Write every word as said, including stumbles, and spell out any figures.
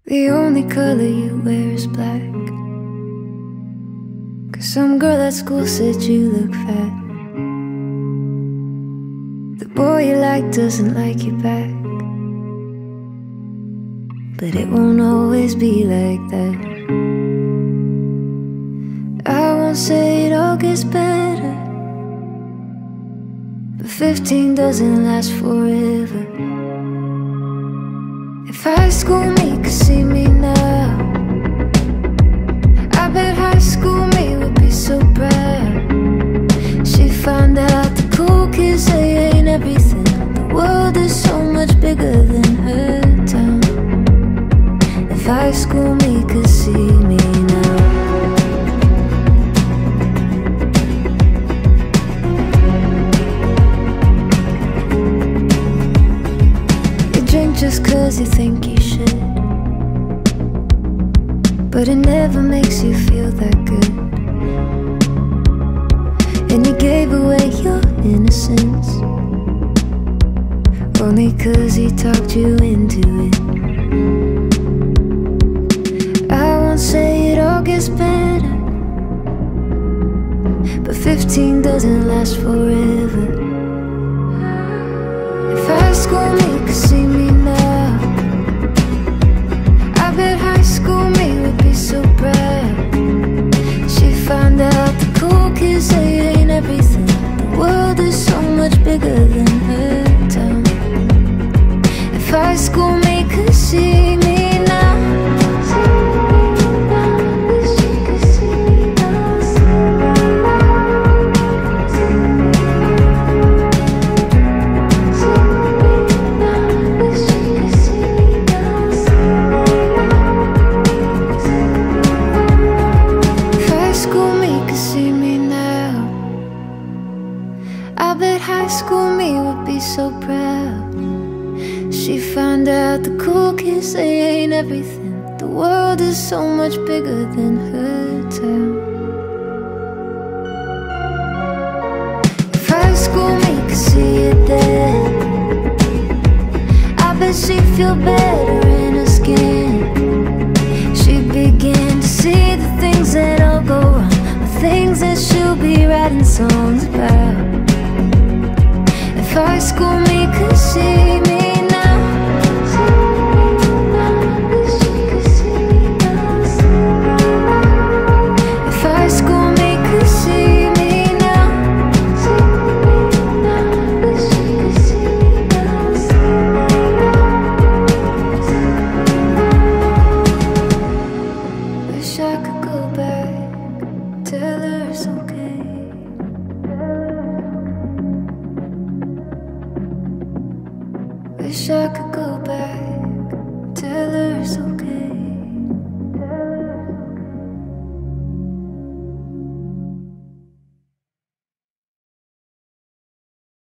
The only color you wear is black. Cause some girl at school said you look fat. The boy you like doesn't like you back. But it won't always be like that. I won't say it all gets better, but fifteen doesn't last forever. If high school me could see me now, I bet high school me would be so proud. She found out the cool kids, they ain't everything. The world is so much bigger than her town. If high school me could see me now. You drink just cause you think you should, but it never makes you feel that good. And you gave away your innocence only cause he talked you into it. I won't say it all gets better, but fifteen doesn't last forever. If high school me could see me now, I bet high school me would be so proud. She found out the cool kids, they ain't everything. The world is so much bigger than her town. If high school me could see me now. I bet high school me would be so proud. She found out the cool kids, they ain't everything. The world is so much bigger than her town. If high school me could see it then, I bet she'd feel better in her skin. She'd begin to see the things that all go wrong, the things that she'll be writing songs about. If high school me could see me now. If high school me could see me now. Wish I could go back, tell her it's okay. Wish I could go back, tell her it's okay.